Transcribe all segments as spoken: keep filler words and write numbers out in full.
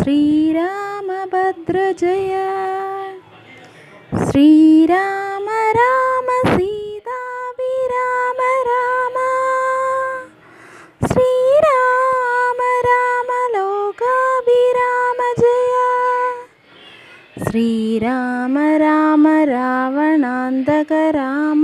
ശ്രീരാമഭദ്ര ജയ ശ്രീരാമ രാമ സീതാഭിരാമ രാമ ശ്രീരാമ രാമ ലോകാഭിരാമ ജയ ശ്രീരാമ രാമ രാവണാന്തക രാമ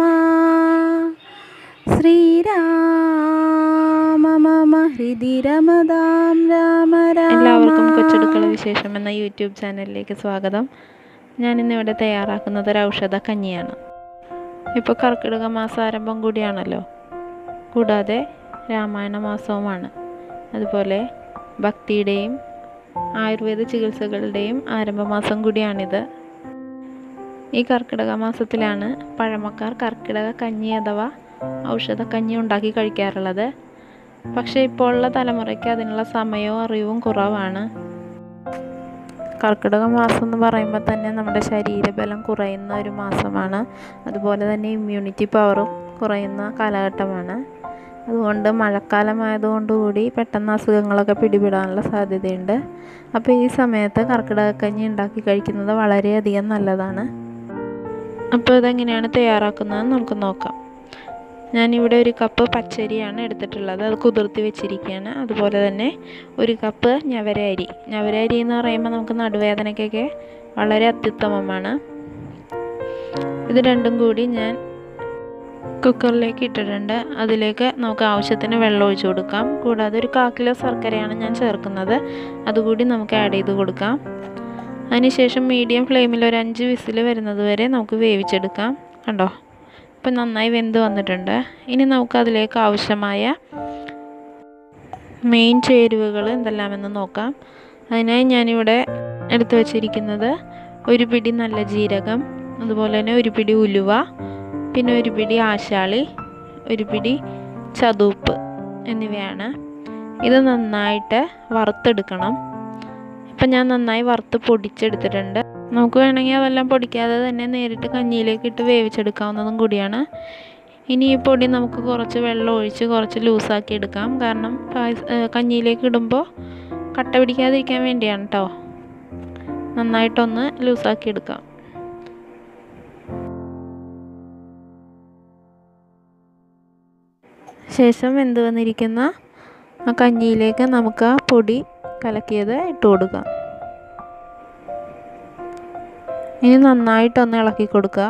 ശ്രീരാമ മമ ഹൃദി രമതാം രാമ രാമ. എല്ലാവർക്കും കൊച്ചടുക്കള വിശേഷം എന്ന യൂട്യൂബ് ചാനലിലേക്ക് സ്വാഗതം. ഞാനിന്നിവിടെ തയ്യാറാക്കുന്നത് ഒരു ഔഷധ കഞ്ഞിയാണ്. ഇപ്പോൾ കർക്കിടക മാസാരംഭം കൂടിയാണല്ലോ, കൂടാതെ രാമായണ മാസവുമാണ്. അതുപോലെ ഭക്തിയുടെയും ആയുർവേദ ചികിത്സകളുടെയും ആരംഭമാസം കൂടിയാണിത്. ഈ കർക്കിടക മാസത്തിലാണ് പഴമക്കാർ കർക്കിടക കഞ്ഞി അഥവാ ഔഷധ കഞ്ഞി ഉണ്ടാക്കി കഴിക്കാറുള്ളത്. പക്ഷേ ഇപ്പോൾ ഉള്ള തലമുറയ്ക്ക് അതിനുള്ള സമയവും അറിവും കുറവാണ്. കർക്കിടക മാസം എന്ന് പറയുമ്പോൾ തന്നെ നമ്മുടെ ശരീരബലം കുറയുന്ന ഒരു മാസമാണ്. അതുപോലെ തന്നെ ഇമ്മ്യൂണിറ്റി പവറും കുറയുന്ന കാലഘട്ടമാണ്. അതുകൊണ്ട് മഴക്കാലമായതുകൊണ്ടുകൂടി പെട്ടെന്ന് അസുഖങ്ങളൊക്കെ പിടിപെടാനുള്ള സാധ്യതയുണ്ട്. അപ്പോൾ ഈ സമയത്ത് കർക്കിടകക്കഞ്ഞി ഉണ്ടാക്കി കഴിക്കുന്നത് വളരെയധികം നല്ലതാണ്. അപ്പോൾ ഇതെങ്ങനെയാണ് തയ്യാറാക്കുന്നതെന്ന് നമുക്ക് നോക്കാം. ഞാനിവിടെ ഒരു കപ്പ് പച്ചരിയാണ് എടുത്തിട്ടുള്ളത്. അത് കുതിർത്തി വെച്ചിരിക്കുകയാണ്. അതുപോലെ തന്നെ ഒരു കപ്പ് ഞവര അരി. ഞവര അരി എന്ന് പറയുമ്പോൾ നമുക്ക് നടുവേദനയ്ക്കൊക്കെ വളരെ അത്യുത്തമമാണ്. ഇത് രണ്ടും കൂടി ഞാൻ കുക്കറിലേക്ക് ഇട്ടിട്ടുണ്ട്. അതിലേക്ക് നമുക്ക് ആവശ്യത്തിന് വെള്ളം ഒഴിച്ചു കൊടുക്കാം. കൂടാതെ ഒരു കാൽ കിലോ ശർക്കരയാണ് ഞാൻ ചേർക്കുന്നത്. അതുകൂടി നമുക്ക് ആഡ് ചെയ്ത് കൊടുക്കാം. അതിനുശേഷം മീഡിയം ഫ്ലെയിമിൽ ഒരു അഞ്ച് വിസിൽ വരുന്നത് വരെ നമുക്ക് വേവിച്ചെടുക്കാം. കണ്ടോ, ഇപ്പം നന്നായി വെന്ത് വന്നിട്ടുണ്ട്. ഇനി നമുക്ക് അതിലേക്ക് ആവശ്യമായ മെയിൻ ചേരുവകൾ എന്തെല്ലാമെന്ന് നോക്കാം. അതിനായി ഞാനിവിടെ എടുത്തു വച്ചിരിക്കുന്നത് ഒരു പിടി നല്ല ജീരകം, അതുപോലെ തന്നെ ഒരു പിടി ഉലുവ, പിന്നെ ഒരു പിടി ആശാളി, ഒരു പിടി ചതൂപ്പ് എന്നിവയാണ്. ഇത് നന്നായിട്ട് വറുത്തെടുക്കണം. ഇപ്പം ഞാൻ നന്നായി വറുത്ത് പൊടിച്ചെടുത്തിട്ടുണ്ട്. നമുക്ക് വേണമെങ്കിൽ അതെല്ലാം പൊടിക്കാതെ തന്നെ നേരിട്ട് കഞ്ഞിയിലേക്ക് ഇട്ട് വേവിച്ചെടുക്കാവുന്നതും കൂടിയാണ്. ഇനി ഈ പൊടി നമുക്ക് കുറച്ച് വെള്ളം ഒഴിച്ച് കുറച്ച് ലൂസാക്കി എടുക്കാം. കാരണം പായസ കഞ്ഞിയിലേക്ക് ഇടുമ്പോൾ കട്ട പിടിക്കാതിരിക്കാൻ വേണ്ടിയാണ് കേട്ടോ. നന്നായിട്ടൊന്ന് ലൂസാക്കി എടുക്കാം. ശേഷം വെന്ത് വന്നിരിക്കുന്ന ആ കഞ്ഞിയിലേക്ക് നമുക്ക് ആ പൊടി കലക്കിയത് ഇട്ട് കൊടുക്കാം. ഇനി നന്നായിട്ടൊന്ന് ഇളക്കി കൊടുക്കുക.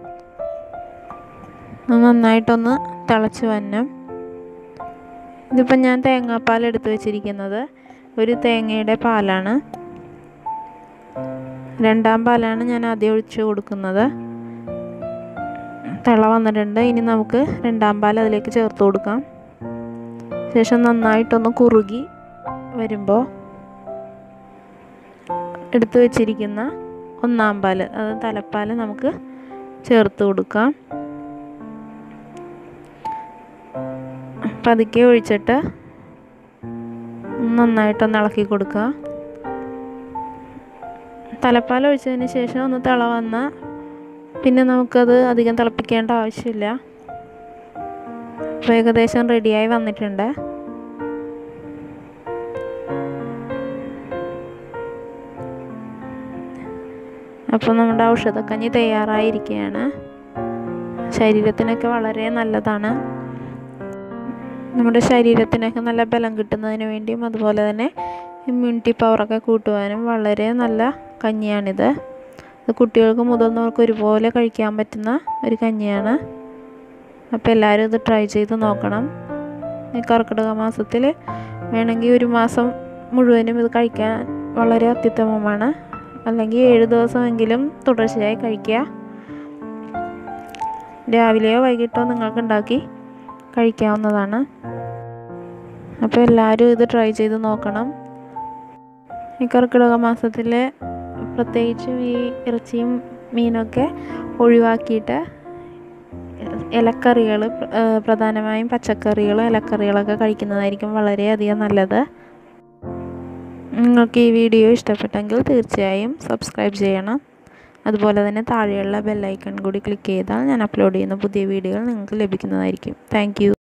നന്നായിട്ടൊന്ന് തിളച്ച് വരണം. ഇതിപ്പം ഞാൻ തേങ്ങാപ്പാൽ എടുത്ത് വെച്ചിരിക്കുന്നത് ഒരു തേങ്ങയുടെ പാലാണ്. രണ്ടാം പാലാണ് ഞാൻ ആദ്യം ഒഴിച്ച് കൊടുക്കുന്നത്. തിള വന്നിട്ടുണ്ട്. ഇനി നമുക്ക് രണ്ടാം പാൽ അതിലേക്ക് ചേർത്ത് കൊടുക്കാം. ശേഷം നന്നായിട്ടൊന്ന് കുറുകി വരുമ്പോൾ എടുത്തു വച്ചിരിക്കുന്ന ഒന്നാം പാൽ, അത് തലപ്പാൽ നമുക്ക് ചേർത്ത് കൊടുക്കാം. പതുക്കെ ഒഴിച്ചിട്ട് നന്നായിട്ടൊന്ന് ഇളക്കി കൊടുക്കുക. തലപ്പാൽ ഒഴിച്ചതിന് ശേഷം ഒന്ന് തിള വന്നാൽ പിന്നെ നമുക്കത് അധികം തിളപ്പിക്കേണ്ട ആവശ്യമില്ല. അപ്പോൾ ഏകദേശം റെഡിയായി വന്നിട്ടുണ്ട്. അപ്പോൾ നമ്മുടെ ഔഷധക്കഞ്ഞി തയ്യാറായിരിക്കുകയാണ്. ശരീരത്തിനൊക്കെ വളരെ നല്ലതാണ്. നമ്മുടെ ശരീരത്തിനൊക്കെ നല്ല ബലം കിട്ടുന്നതിന് വേണ്ടിയും അതുപോലെ തന്നെ ഇമ്മ്യൂണിറ്റി പവറൊക്കെ കൂട്ടുവാനും വളരെ നല്ല കഞ്ഞിയാണിത്. ഇത് കുട്ടികൾക്ക് മുതിർന്നവർക്ക് ഒരുപോലെ കഴിക്കാൻ പറ്റുന്ന ഒരു കഞ്ഞിയാണ്. അപ്പോൾ എല്ലാവരും ഇത് ട്രൈ ചെയ്ത് നോക്കണം. ഈ കർക്കിടക മാസത്തിൽ വേണമെങ്കിൽ ഒരു മാസം മുഴുവനും ഇത് കഴിക്കാൻ വളരെ അത്യുത്തമമാണ്. അല്ലെങ്കിൽ ഏഴ് ദിവസമെങ്കിലും തുടർച്ചയായി കഴിക്കുക. രാവിലെയോ വൈകിട്ടോ നിങ്ങൾക്ക് ഉണ്ടാക്കി കഴിക്കാവുന്നതാണ്. അപ്പോൾ എല്ലാവരും ഇത് ട്രൈ ചെയ്ത് നോക്കണം. ഈ കർക്കിടക മാസത്തിൽ പ്രത്യേകിച്ചും ഈ ഇറച്ചിയും മീനൊക്കെ ഒഴിവാക്കിയിട്ട് ഇലക്കറികൾ, പ്രധാനമായും പച്ചക്കറികളും ഇലക്കറികളൊക്കെ കഴിക്കുന്നതായിരിക്കും വളരെയധികം നല്ലത്. നിങ്ങൾക്ക് ഈ വീഡിയോ ഇഷ്ടപ്പെട്ടെങ്കിൽ തീർച്ചയായും സബ്സ്ക്രൈബ് ചെയ്യണം. അതുപോലെ തന്നെ താഴെയുള്ള ബെല്ലൈക്കൺ കൂടി ക്ലിക്ക് ചെയ്താൽ ഞാൻ അപ്ലോഡ് ചെയ്യുന്ന പുതിയ വീഡിയോകൾ നിങ്ങൾക്ക് ലഭിക്കുന്നതായിരിക്കും. Thank U.